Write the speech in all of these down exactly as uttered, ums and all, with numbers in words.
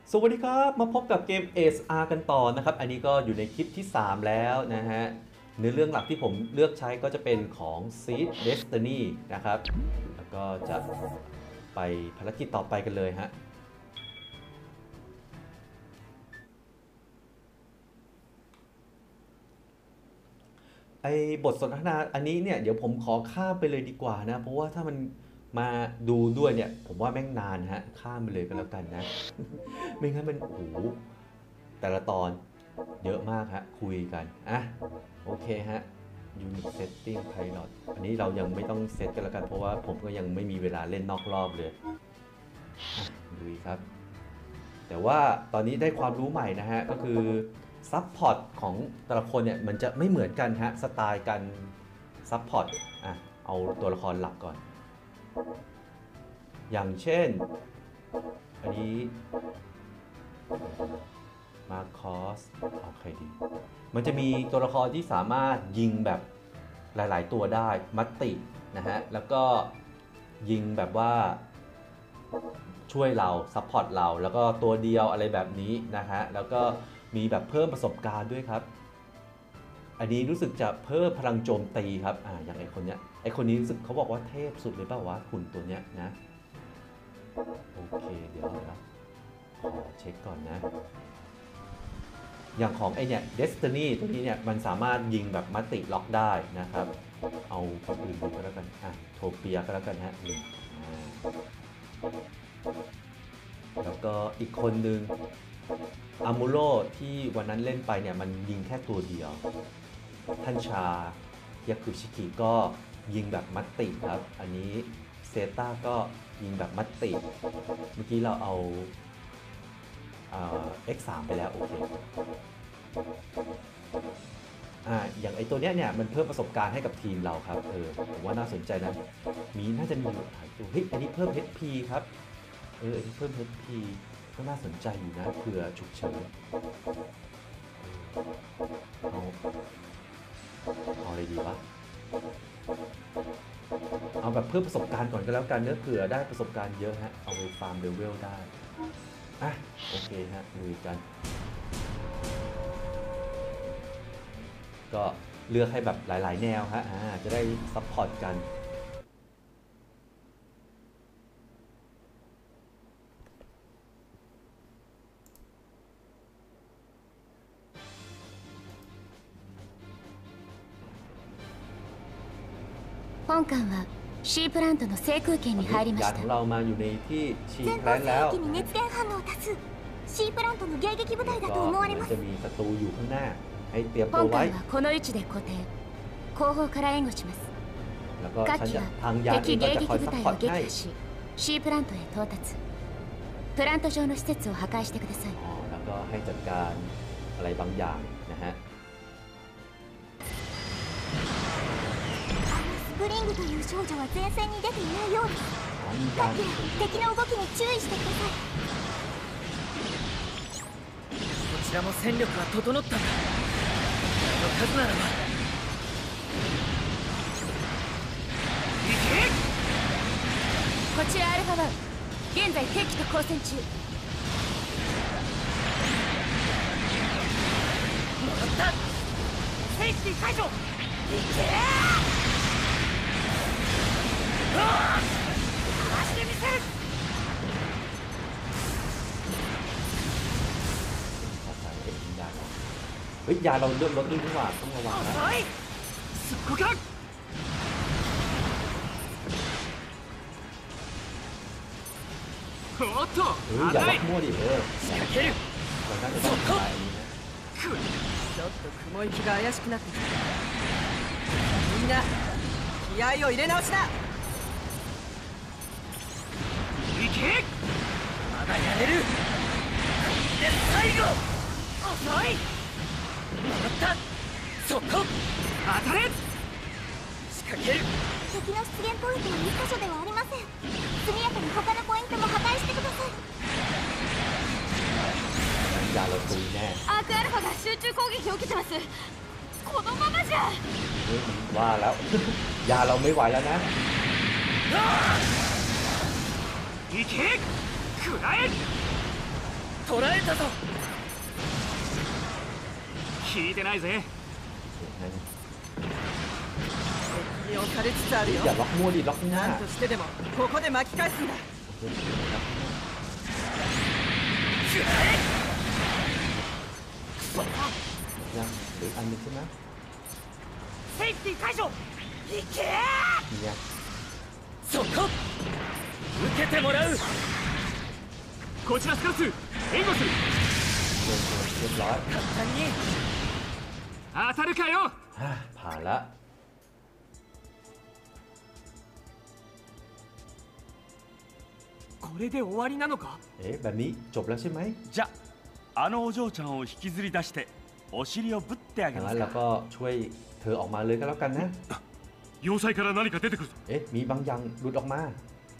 สวัสดีครับมาพบกับเกม เอ เอส อาร์ กันต่อนะครับอันนี้ก็อยู่ในคลิปที่สามแล้วนะฮะเนื้อเรื่องหลักที่ผมเลือกใช้ก็จะเป็นของ Seed Destiny นะครับแล้วก็จะไปภารกิจต่อไปกันเลยฮะไอบทสนทนาอันนี้เนี่ยเดี๋ยวผมขอข้ามไปเลยดีกว่านะเพราะว่าถ้ามันมาดูด้วยเนี่ยผมว่าแม่งนานฮะข้ามไปเลยก็แล้วกันนะไม่งั้นมันโอ้โหแต่ละตอนเยอะมากฮะคุยกันอ่ะโอเคฮะ Unit Setting Pilot อันนี้เรายังไม่ต้องเซตกันแล้วกันเพราะว่าผมก็ยังไม่มีเวลาเล่นนอกรอบเลยดูครับแต่ว่าตอนนี้ได้ความรู้ใหม่นะฮะก็คือซับพอร์ตของแต่ละคนเนี่ยมันจะไม่เหมือนกันฮะสไตล์การซับพอร์ตอ่ะเอาตัวละครหลักก่อนอย่างเช่นอันนี้มาคอสเอาใครดีมันจะมีตัวละครที่สามารถยิงแบบหลายๆตัวได้มัตตินะฮะแล้วก็ยิงแบบว่าช่วยเราซัพพอร์ตเราแล้วก็ตัวเดียวอะไรแบบนี้นะฮะแล้วก็มีแบบเพิ่มประสบการณ์ด้วยครับอันนี้รู้สึกจะเพิ่มพลังโจมตีครับอ่าอย่างไอคนเนี้ยไอคนนี้รู้สึกเขาบอกว่าเทพสุดเลยเปล่าวะหุ่นตัวเนี้ยนะโอเคเดี๋ยวนะขอเช็คก่อนนะอย่างของไอเนี่ย Destiny ตัวนี้เนี่ยมันสามารถยิงแบบมัตติล็อกได้นะครับเอาคนอื่นดูก็แล้วกันอ่ะโทเปียก็แล้วกันฮะหนึ่งแล้วก็อีกคนนึงอามูโรที่วันนั้นเล่นไปเนี่ยมันยิงแค่ตัวเดียวท่านชายากุชิกิก็ยิงแบบมัตติครับอันนี้เซต้าก็ยิงแบบมัตติเมื่อกี้เราเอาเอ็กซ์ สาม ไปแล้วโอเคอ่าอย่างไอตัวเนี้ยเนี่ยมันเพิ่มประสบการณ์ให้กับทีมเราครับเออผมว่าน่าสนใจนะมีน่าจะมีหลายตัวเฮ้ยอันนี้เพิ่ม เอช พี ครับเอออันนี้เพิ่ม เอช พี ก็น่าสนใจอยู่นะเผื่อฉุกเฉินเอาเอาอะไรดีวะเอาแบบเพิ่มประสบการณ์ก่อนก็แล้วกันเนื้อเผื่อได้ประสบการณ์เยอะฮะเอาไปฟาร์มเลเวลได้อ่ะโอเคฮะลุยกันก็เลือกให้แบบหลายๆแนวฮะอ่าจะได้ซัพพอร์ตกัน本艦はシープラントの制空権に入りました。 ของเรามาอยู่ในที่ชีแพลนแล้วに熱源反応多数シープラントの迎撃部隊だと思われますจะมีศัตรูอยู่ข้างหน้าให้เตรียมตัว本ไว้艦はこの位置で固定後方から援護しますแล้วก็各機はทางยานเอง敵ก็จะคอย迎撃部隊ซัพพอร์ตを撃ให้破しシープラントへ到達プラント上の施設を破壊してくださいอ๋อแล้วก็ให้จัดการอะไรบางอย่างนะฮะスプリングという少女は前線に出ていないようです各機は敵の動きに注意してくださいこちらも戦力は整ったんだこの数ならば行けこちらアルファワン現在敵機と交戦中戻ったセーフティー解除行けかわしてみせるเฮ้ยยาเราเลือดลดด้วยนี่หว่าต้องระวังนะ遅いそこかおっとเฮ้ยอย่าล็อกมั่วดิเออ仕掛けるเราน่าจะต้องทำลายอันนี้นะちょっと雲行きが怪しくなってきたみんな気合を入れ直しだ行けまだやれるで最後遅い戻ったそこ当たれ仕掛ける敵の出現ポイントはいっかしょではありません速やかに他のポイントも破壊してくださいยาเราตุยแน่アークアルファが集中攻撃を受けてますこのままじゃว่าแล้ว ยาเราไม่ไหวแล้วนะ行け食らえ捕らえたぞ。聞いてないぜ。 利用されつつあるよ。 อย่าล็อกมั่วดิล็อกข้างหน้าなんとしてでもここで巻き返すんだ。 ยังหรืออันนึงใช่ไหมセーフティー解除。いけเนี่ยそこ受けてもらう。こちらスカウス援護する。 เรียบเรียบร้อย簡単に当たるかよ。 ฮ่าผ่านละこれで終わりなのか。 เอ๊ะแบบนี้จบแล้วใช่ไหมじゃあのお嬢ちゃんを引きずり出してお尻をぶってあげงั้ますนเราか。 ก็ช่วยเธอออกมาเลยก็แล้วกันนะ要塞から何か出てくるぞ。 เอ๊ะมีบางอย่างหลุดออกมา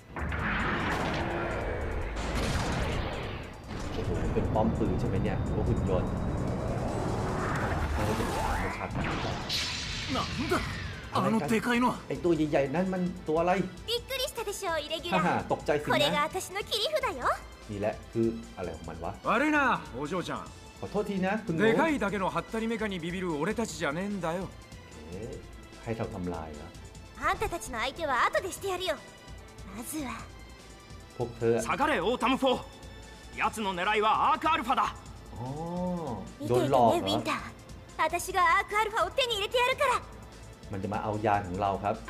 โอ้โหเป็นป้อมปืนใช่ไหมเนี่ยพวกหุ่นยนต์เอาเด็กฉากมาฉากกันなんだあのでかいのは。 ไอตัวใหญ่ๆนั่นมันตัวอะไรびっくりしたでしょイレギュฮ่าラฮ่าーตกใจสิこれがนะ私の切り札よ。 นี่แหละคืออะไรของมันวะ悪いなお嬢ちゃん。 ขอโทษทีนะคุณหนูでかいだけのハッタリメカにビビる俺たちじゃねえんだよ。 เอ๊ะให้เราทำลายเหรอあんたたちの相手は後でしてやるよ。まずはพวกเธอ下がれオータムフォー。奴の狙いはアークアルファだ。 อ๋อ見โดてนいหลอกてเหねรウィอンター。私がアークアルファを手に入れてやるから。 มันจะมาเอายานของเราครับ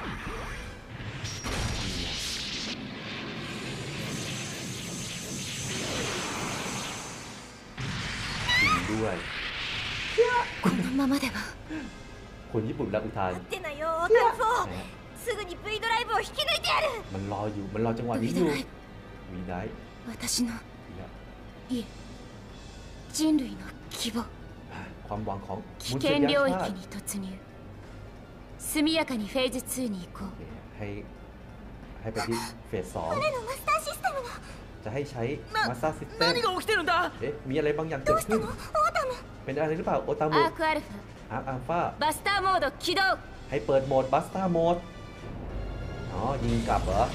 จริงด้วยこのままではคนญี่ปุ่นรับอุทาน待ってなよオータムフォー。すぐに V ドライブを引き抜いてやる。 มันรออยู่มันรอจังหวะ無นี้理อยู่だないวีได้私のอีกแล้วいえ人類の希望ความหวังของ危มุส険ย領ชา域ติに突入速やかにフェーズツーに行こโอเคให้ให้ไปที่เฟสสอง船のマスターシステムが。 จะให้ใช้มาสเตอร์ซิสเต็ม何が起きてるんだ。 เอ๊ะมีอะไรบางอย่างเกิどดうしたขึ้นのオータム。 เป็นอะไรหรือเปล่าโอตาうมุアークアルフอาร์คอัลฟาァバスターモード起動ให้เปิดโหมดบัสตาร์โหมดอ๋อยิงกลับเหรอ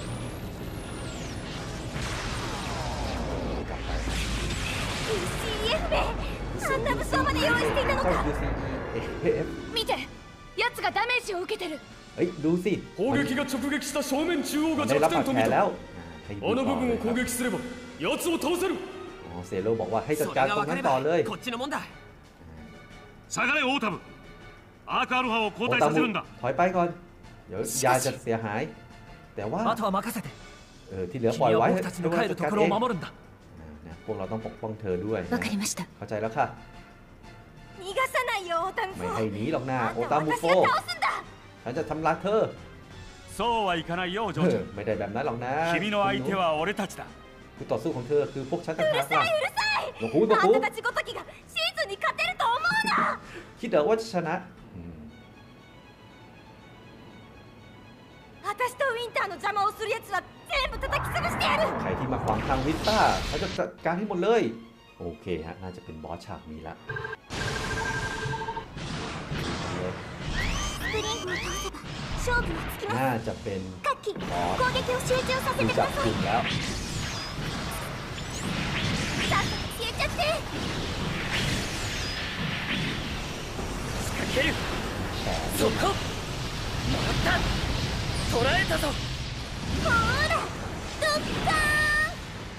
ユーシーエフ 名。あんた武装まで用意していたのเจ้าか。 ดู ซี อี เอฟ見て奴がダメージを受けてるเฮ้ยดูสิ砲撃が直撃した正面中央มัがนได้弱รับบา点ดとแผล見แล้วた。 ให้あดูのต่อ部เล分ยをครับ攻撃すれば奴を倒せる。 อ๋อเซโร่บอกว่าให้จัดそれการがตรง分かนั้นれต่อばเลยこっちのもんだ。 下がれオータム。アークアルファを交โอ代ตาさせมุるんだ。 ถอยไปก่อน เดี๋ยวยาจะเสียหาย แต่ว่าあとは任せて。 เออที่เหลือปล่อย君ไว้は僕たちの帰るところを守るんだ。 นะพวกเราต้องปกป้องเธอด้วยわかりましたเข้าใจแล้วค่ะ逃がさないよオータムフไม่ォให้ー。 หนีหรอกนะあんโอたตาはมุ私โฟが倒すんだ。 ฉันจะทำลายเธอそうはいかないよお嬢เอちอゃん。 ไม่ได้แบบนั้นหรอกนะ君の相手は俺たちだ。 คู่ต่อสู้ของเธอคือพวกฉันต่างหากล่ะうるさい。 โอ้โหโอ้あโหんたたちごときがシーズンに勝てると思うな。 คิดเหรอว่าจะชนะอืม私とウィンターの邪魔をする奴は全部叩き潰してやる。 ใครที่มาขวางทางวิสต้าเขาจะจัดการให้หมดเลย โอเคฮะ น่าจะเป็นบอสฉากนี้ละスプリングを倒せば勝負につきます。 น่าจะเป็นカッキーบอส攻撃を集中させดูてくจัだบさกい。 ลุ่มแล้วさっさと消えちゃって。 仕掛ける。 แต่そこ。もらった。捕らえたぞ。 ほーらドッカーン。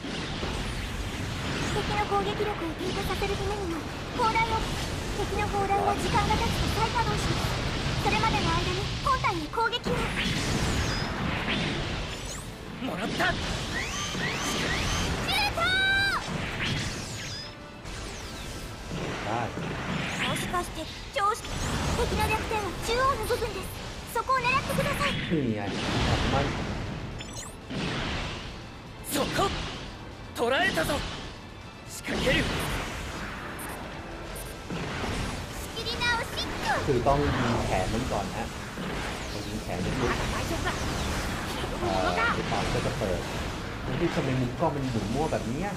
敵の攻撃力を低下させるためにも砲台を敵の砲台は時間が経つと再稼働します。それまでの間に本体に攻撃を。 もらった。 ได้もしかして常識敵の弱点は中央の部分です。そこを狙ってください。 นี่ไงมันそこ。捕らえたぞ。仕掛ける。 仕切り直し。 คือต้องยิงแขนมันก่อนฮะพอยิงแขนมันปุ๊บ大丈夫だ。 เอ่อไอ้ปากก็จะเปิดแล้วที่ทำไมมุมกล้องมันหมุนมั่วแบบนี้อะ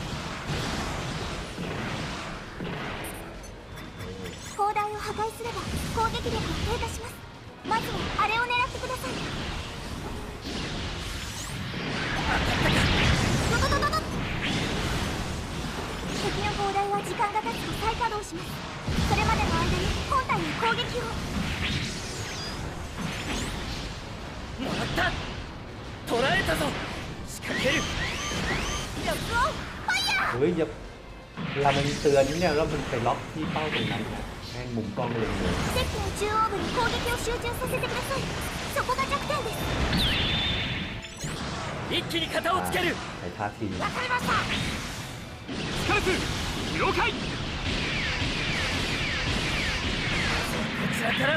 砲台を破壊すれば攻撃力が低下します。まずはあれを狙ってください。ドドドドド。 時間が経つと再稼働します。それまでの間に本体に攻撃を。 もらった。捕らえたぞ。仕掛ける。 ロックオンファイヤー。 เฮ้ยอย่าเวลามันเตือนเนี่ยแล้วมันไปล็อกที่เป้าตรงนั้นนะแม่งมุมกล้องเลยเลยステッキの中央部に攻撃を集中させてください。そこが弱点です。 一気に型をつける。 ใช้ท่าทีわかりました。 スカルス了解。 こちらから。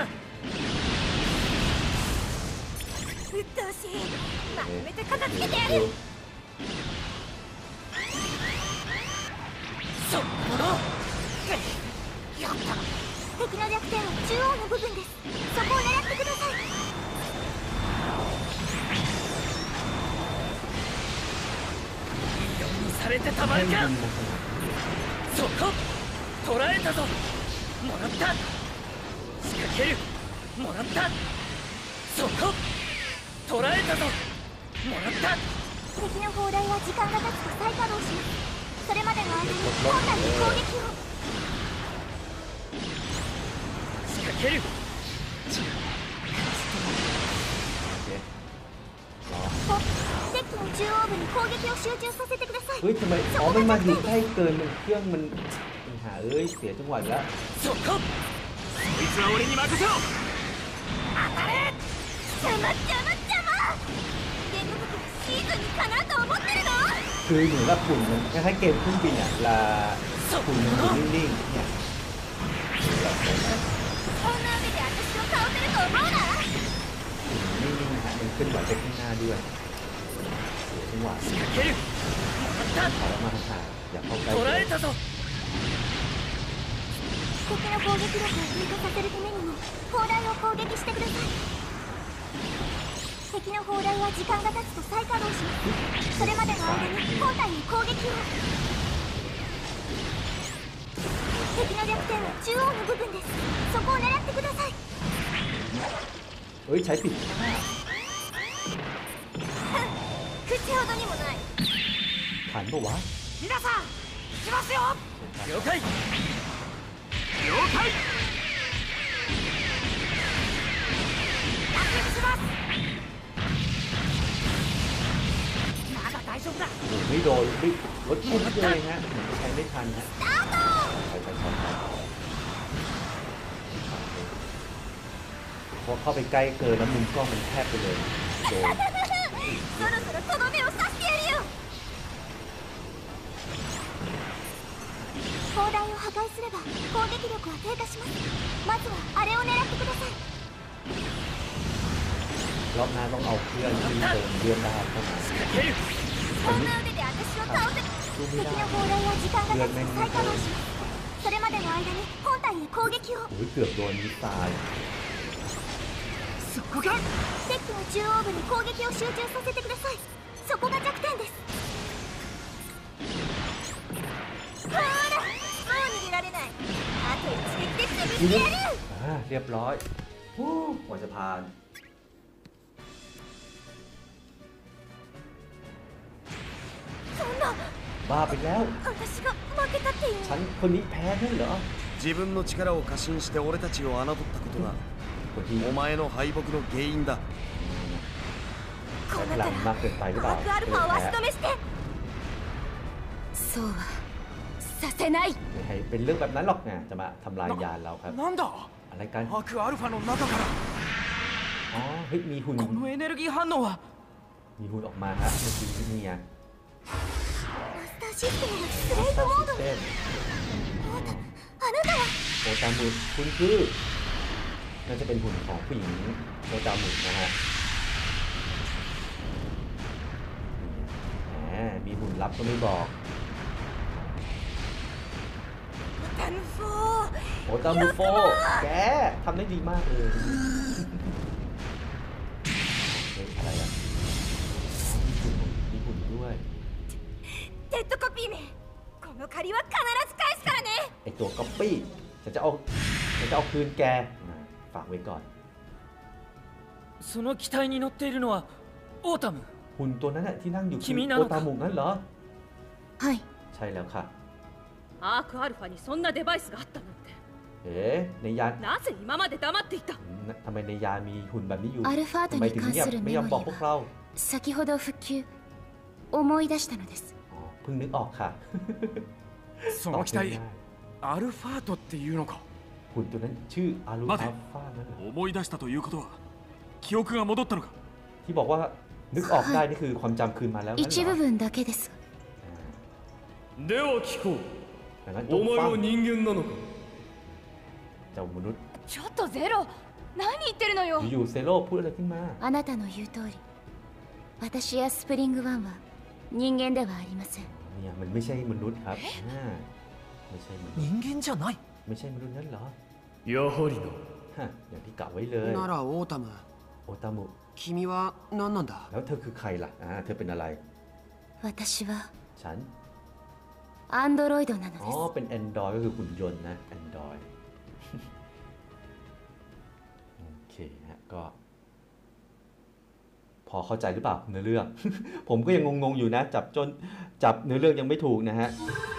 うっとうしい。まとめて片付けてやる。 そっこの。 やった。敵の弱点は中央の部分です。そこを狙ってください。 いいようにされてたまるか。そこ捕らえたぞ。もらった。仕掛ける。もらった。そこ捕らえたぞ。もらった。 敵の砲台は時間が経つと再稼働します。それまでの間に本体に攻撃を。 仕掛ける。 ステッキの中央部に攻撃を集中させてください。 เฮ้ยทำไมอ๋อมันมาอยู่ใกล้เกินมันเครื่องมันมันหาเอ้ยเสียจังหวะแล้วそここいつは俺に任せろ。 当たれ。邪魔邪魔邪魔。ゲームブックシーズンにかなと思ってるの。 คือเหมือนกับฝุ่นมันคล้ายๆเกมเครื่องบินอ่ะเวลาฝุ่นมันอยู่นิ่งๆเนี่ยこんな雨で私を倒せると思うな。 นิ่งๆฮะมันขึ้นไหวไปข้างหน้าด้วยเสียจังหวะ仕掛ける。もらった。 ขอมาห่างๆอย่าเข้าใกล้捕らえたぞ。 敵の攻撃力を低下させるためにも砲台を攻撃してください。敵の砲台は時間が経つと再稼働します。それまでの間に本体に攻撃を。敵の弱点は中央の部分です。そこを狙ってください。 เฮ้ยใช้ผิด口ほどにもない。 ผ่านปะวะ皆さん行きますよ。 了解。 了解。 脱出します。まだ大丈夫だ。 โอ้โหไม่โดนไม่รถพุ่งเลยฮะเหมือนใช้ไม่ทันฮะスタート。 ไปไปไปไปพอเข้าไปใกล้เกินแล้วมุมกล้องมันแคบไปเลยโดนそろそろとどめを刺してやるよ。砲台を破壊すれば攻撃力は低下します。まずはあれを狙ってください。 รอบหน้าต้องเอาเครื่องที่เติมเลือดได้เข้ามา仕掛ける。 こんな腕で私を倒せる。敵の砲台は時間が経つと再稼働します。それまでの間に本体へ攻撃を。 โอ้ยเกือบโดนมิสไซล์そこがステッキの中央部に攻撃を集中させてください。そこが弱点です。ほらもう逃げられない。あと一撃で潰してやる。 อ่าเรียบร้อยโอ้กว่าจะผ่านそんなบ้าไปแล้ว私が負けたっていう。 ฉันคนนี้แพ้ด้วยเหรอ自分の力を過信して俺たちを侮ったことがคนที่お前の敗北の原因だ。 こうพなลัったงมากเกินไปหรือเปらล่าマークアルファを足止めして。そうはさせない。 ไม่ให้เป็นเรื่องแบบนั้นหรอกไงจะมาทำลายยานเราครับなんだ。 อะไรกันアークアルファの中からอ๋อเฮ้ยมีหุ่นこのエネルギー反応は。 มีหุ่นออกมาฮะเมื่อกี้นี่ไงマスターシステムがスレイブモードに。 เต้นあなたはโอตามุคุณคือน่าจะเป็นหุ่นของผู้หญิงโอตามุนะฮะแหมมีหุ่นลับก็ไม่บอกダムフォー。 โอตามุโฟแกทำได้ดีมากเลยเฮ้ยอะไรอ่ะอ๋อมีหุ่นมีหุ่นด้วยデッドコピーめ。この借りは必ず返すからね。 ไอตัวก๊อปปี้ฉันจะเอาฉันจะเอาคืนแกนะฝากไว้ก่อนその機体に乗っているのはオータム。 หุ่นตัวนั้นน่ะที่นั่งอยู่คือ君なのโอかตามุงั้นเหรอはいใช่แล้วค่ะアークアルファにそんなデバイスがあったなんて。 เอ๊ะในยานなぜ今まで黙っていた。 ทำไมในยานมีหุ่นแบบนี้อยู่アルファートทำไมにถึง関เงียบするไม่メยอมモบอกリพวกเราは先ほど復旧思い出したのです。 อ๋อเพิ่งนึกออกค่ะその機体アルファートっていうのか。 หุ่นตัวนั้นชื่ออารู待อัてลฟานั่นเหรอ思い出したということは記憶が戻ったのか。 ที่บอกว่านึกออกได้นี่คือความจำคืนมาแล้วงั้น一เหร部อ分だけですが。 では聞こう。 ดังนั้นจおงฟั前งは人間なのか。 เจ้ามนุษย์ちょっとゼロ何言ってるのよ。 อยู่ๆเซโร่พูดอะไรขึ้นมาあなたの言う通り、私やスプリングワンは人間ではありません。 เนี่ยมันไม่ใช่มนุษย์ครับอ่าไม่ใช่มนุษย์人間じゃない。 ไม่ใช่มนุษย์นั่นเหรอやはりな。 ฮะอย่างที่กะไว้เลยならオータムโอตามุ君は何なんだ。 แล้วเธอคือใครล่ะอ่าเธอเป็นอะไร私はฉันアンドロイドなのอ๋อです。 เป็น Android ก็คือหุ่นยนต์นะ Android โอเคฮะก็ พอเข้าใจหรือเปล่าเนื้อเรื่อง ผมก็ยังงงๆอยู่นะ จับจนจับเนื้อเรื่องยังไม่ถูกนะฮะ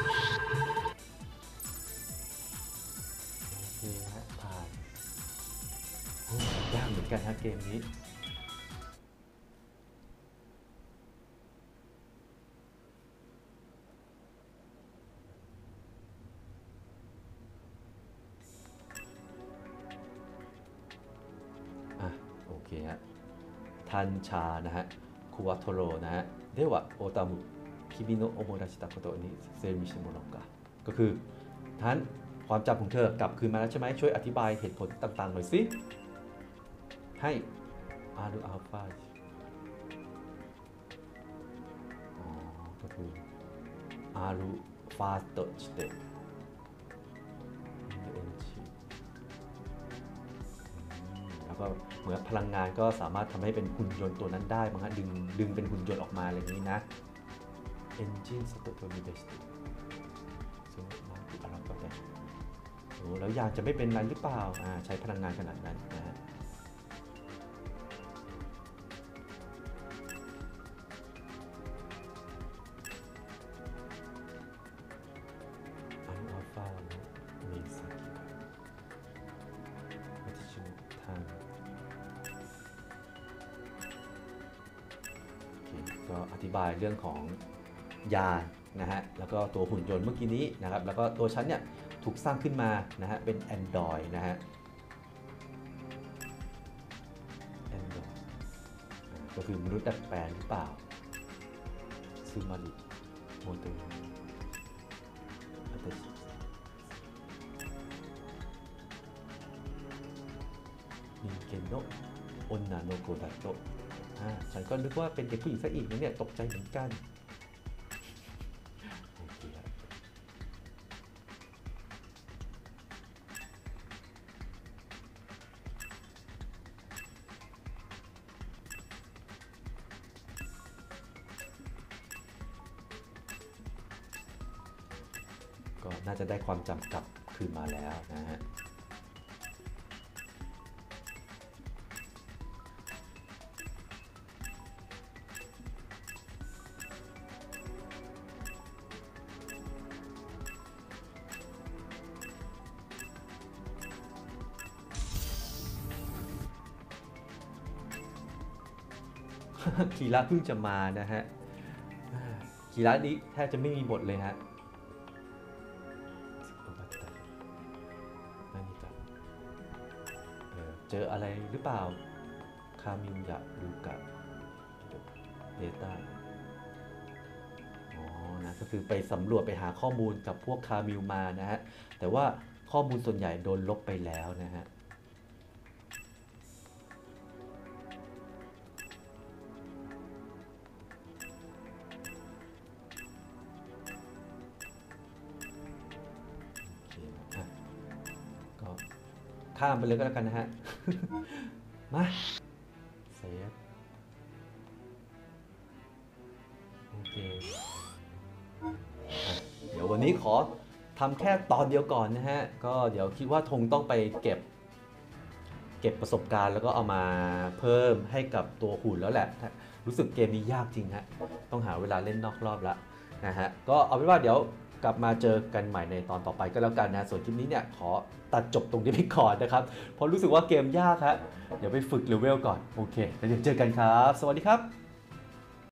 โอเคฮะผ่านโอ้ยากเหมือนกันฮะเกมนี้ อ่ะโอเคฮะทันชานะฮะคุวาโทโรนะฮะเดวะโอตามุคิมิโนะโอโมราชิตะโคโตะนิเซมิชิโมโนะกะก็คือท่านความจำของเธอกลับคืนมาแล้วใช่ไหมช่วยอธิบายเหตุผลต่างๆหน่อยสิให้อารุอัลฟาอ๋อก็คืออารุฟาโตชิเตะแล้วก็เหมือนพลังงานก็สามารถทำให้เป็นหุ่นยนต์ตัวนั้นได้มั้งฮะดึงดึงเป็นหุ่นยนต์ออกมาอะไรอย่างนี้นะ Engine Stop to be best ซึ่งมาติดอะไรก็ได้โอ้แล้วยานจะไม่เป็นไรหรือเปล่าอ่าใช้พลังงานขนาดนั้นนะฮะอันอัลฟามีสักวัตถุทางก็อธิบายเรื่องของยานะฮะแล้วก็ตัวหุ่นยนต์เมื่อกี้นี้นะครับแล้วก็ตัวฉันเนี่ยถูกสร้างขึ้นมานะฮะเป็น Android นะฮะ Android ก็คือมนุษย์ดัดแปลงหรือเปล่าซึมาริโมเตอร์อัตชินิเกโนะโอนนาโนโกดะโตะฉันก็นึกว่าเป็นเด็กผู้หญิงซะอีกนะเนี่ยตกใจเหมือนกันโอเคครับก็น่าจะได้ความจำกลับคืนมาแล้วนะฮะ คีระเพิ่งจะมานะฮะคีระนี้แทบจะไม่มีบทเลยฮะเจออะไรหรือเปล่าคามินยะลูกะเดต้าอ๋อนะก็คือไปสำรวจไปหาข้อมูลกับพวกคามิลมานะฮะแต่ว่าข้อมูลส่วนใหญ่โดนลบไปแล้วนะฮะข้ามไปเลยก็แล้วกันนะฮะ มาเซฟโอเคเดี๋ยววันนี้ขอทำแค่ตอนเดียวก่อนนะฮะก็เดี๋ยวคิดว่าธงต้องไปเก็บเก็บประสบการณ์แล้วก็เอามาเพิ่มให้กับตัวหุ่นแล้วแหละรู้สึกเกมนี้ยากจริงฮะต้องหาเวลาเล่นนอกรอบละนะฮะก็เอาเป็นว่าเดี๋ยวกลับมาเจอกันใหม่ในตอนต่อไปก็แล้วกันนะส่วนคลิปนี้เนี่ยขอตัดจบตรงนี้ไปก่อนนะครับเพราะรู้สึกว่าเกมยากฮะเดี๋ยวไปฝึกเลเวลก่อนโอเคแล้วเดี๋ยวเจอกันครับสวัสดีครับ